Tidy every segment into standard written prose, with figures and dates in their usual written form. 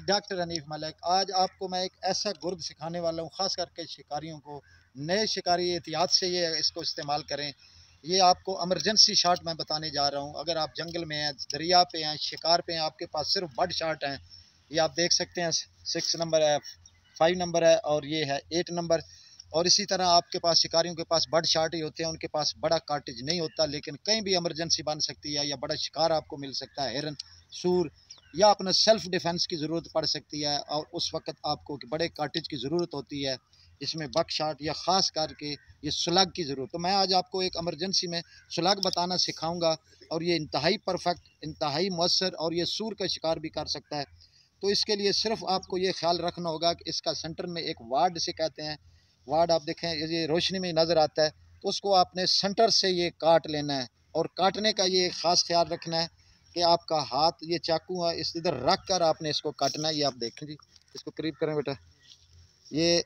Doctor Hanif Malik. आज आपको मैं एक ऐसा गुर्द सिखाने वाला हूँ, ख़ास करके शिकारियों को। नए शिकारी एहतियात से ये इसको इस्तेमाल करें। ये आपको इमरजेंसी शॉट मैं बताने जा रहा हूँ। अगर आप जंगल में हैं, दरिया पे हैं, शिकार पे हैं, आपके पास सिर्फ बड शॉट हैं। ये आप देख सकते हैं 6 नंबर है, 5 नंबर है और ये है 8 नंबर। और इसी तरह आपके पास शिकारियों के पास बड शॉट ही होते हैं, उनके पास बड़ा कार्टेज नहीं होता। लेकिन कहीं भी इमरजेंसी बन सकती है या बड़ा शिकार आपको मिल सकता है, हिरन, सूर, या अपना सेल्फ डिफेंस की ज़रूरत पड़ सकती है और उस वक्त आपको बड़े कार्टेज की ज़रूरत होती है, जिसमें बक शॉट या ख़ास करके ये सुलग की ज़रूरत। तो मैं आज आपको एक इमरजेंसी में सुलग बताना सिखाऊंगा और ये इंतहाई परफेक्ट, इंतहाई मौसर और ये सूर का शिकार भी कर सकता है। तो इसके लिए सिर्फ आपको ये ख्याल रखना होगा कि इसका सेंटर में एक वार्ड से कहते हैं, वार्ड आप देखें ये रोशनी में नज़र आता है, तो उसको आपने सेंटर से ये काट लेना है। और काटने का ये ख़ास ख्याल रखना है कि आपका हाथ ये चाकू है इस इधर रख कर आपने इसको काटना है। ये आप देखें जी, इसको करीब करें बेटा। ये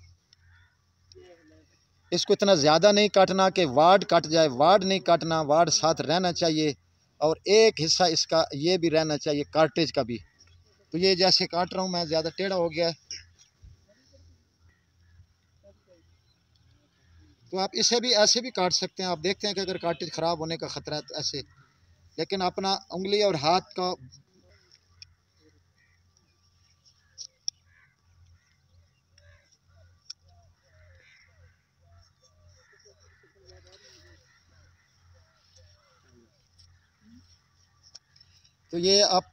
इसको इतना ज़्यादा नहीं काटना कि वार्ड कट जाए, वार्ड नहीं काटना, वार्ड साथ रहना चाहिए और एक हिस्सा इसका ये भी रहना चाहिए कार्टेज का भी। तो ये जैसे काट रहा हूँ मैं, ज़्यादा टेढ़ा हो गया है, तो आप इसे भी ऐसे भी काट सकते हैं। आप देखते हैं कि अगर कार्टेज ख़राब होने का ख़तरा है तो ऐसे, लेकिन अपना उंगली और हाथ का तो ये आप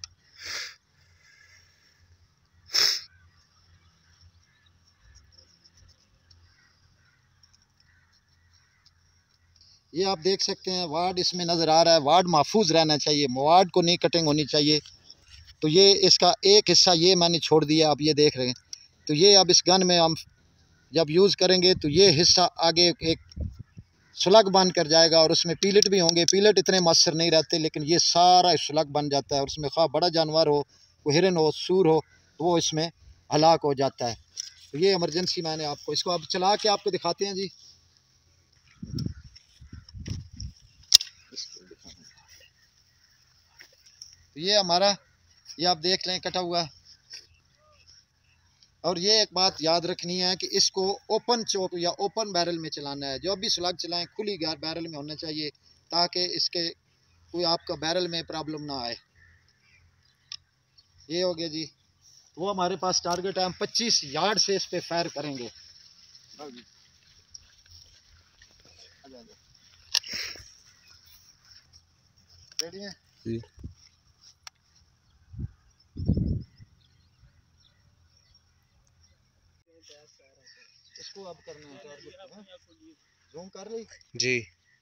ये आप देख सकते हैं वार्ड इसमें नज़र आ रहा है। वार्ड महफूज रहना चाहिए, वार्ड को नहीं कटिंग होनी चाहिए। तो ये इसका एक हिस्सा ये मैंने छोड़ दिया, आप ये देख रहे हैं। तो ये अब इस गन में हम जब यूज़ करेंगे तो ये हिस्सा आगे एक सुलग बन कर जाएगा और उसमें पीलेट भी होंगे। पीलेट इतने मौसर नहीं रहते, लेकिन ये सारा सुलग बन जाता है और उसमें खा बड़ा जानवर हो, कोई हिरन हो, सूर हो, तो वो इसमें हलाक हो जाता है। तो ये इमरजेंसी मैंने आपको, इसको अब चला के आपको दिखाते हैं जी। तो ये हमारा, ये आप देख लें कटा हुआ। और ये एक बात याद रखनी है कि इसको ओपन चोक या ओपन बैरल में चलाना है। जब भी स्लग चलाएं खुली बैरल में होना चाहिए, ताकि इसके कोई आपका बैरल में प्रॉब्लम ना आए। ये हो गया जी। वो हमारे पास टारगेट है, हम 25 यार्ड से इस पे फायर करेंगे। रेडी है जी। इसको अब करना है टारगेट, जूम कर ली जी।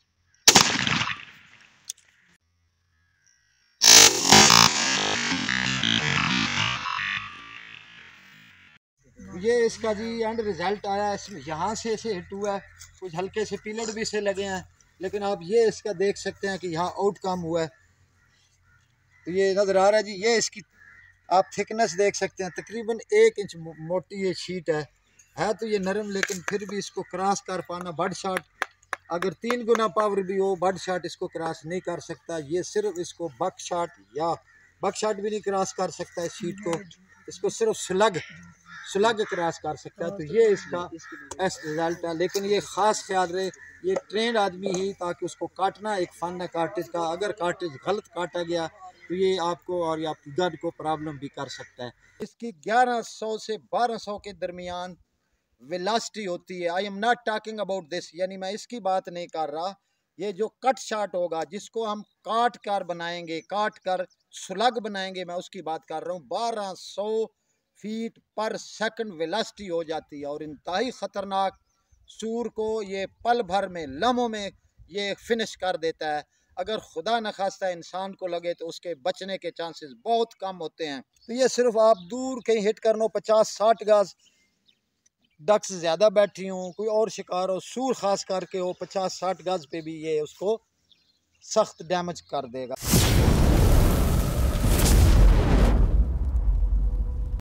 ये इसका जी एंड रिजल्ट आया। इसमें यहाँ से इसे हिट हुआ है, कुछ हल्के से पीलट भी से लगे हैं, लेकिन आप ये इसका देख सकते हैं कि यहाँ आउटकम हुआ है। तो ये नज़र आ रहा है जी। ये इसकी आप थिकनेस देख सकते हैं, तकरीबन 1 इंच मोटी ये शीट है तो ये नरम, लेकिन फिर भी इसको क्रॉस कर पाना, बड शॉट अगर 3 गुना पावर भी हो, बड शॉट इसको क्रॉस नहीं कर सकता। ये सिर्फ इसको बक शॉट या बक शॉट भी नहीं क्रॉस कर सकता है शीट को, इसको सिर्फ स्लग क्रॉस कर सकता है। तो ये इसका ऐसा रिजल्ट है। लेकिन ये ख़ास ख्याल रहे, ये ट्रेंड आदमी ही, ताकि उसको काटना एक फ़न है कार्टेज का। अगर कार्टेज गलत काटा गया तो ये आपको और आपकी गन को प्रॉब्लम भी कर सकता है। इसकी 1100 से 1200 के दरमियान वेलोसिटी होती है। I am not talking about this, यानी मैं इसकी बात नहीं कर रहा। ये जो कट शॉट होगा, जिसको हम काट कर बनाएंगे, काट कर सुलग बनाएंगे, मैं उसकी बात कर रहा हूँ। 1200 फीट पर सेकंड वेलोसिटी हो जाती है और इंतहाई ख़तरनाक सूर को ये पल भर में, लम्हों में ये फिनिश कर देता है। अगर खुदा न खास्ता इंसान को लगे तो उसके बचने के चांसेस बहुत कम होते हैं। तो ये सिर्फ आप दूर कहीं हिट करना, 50-60 गज, डक्स ज़्यादा बैठी हूँ, कोई और शिकार हो, सूर खास करके हो, 50-60 गज पे भी ये उसको सख्त डैमेज कर देगा।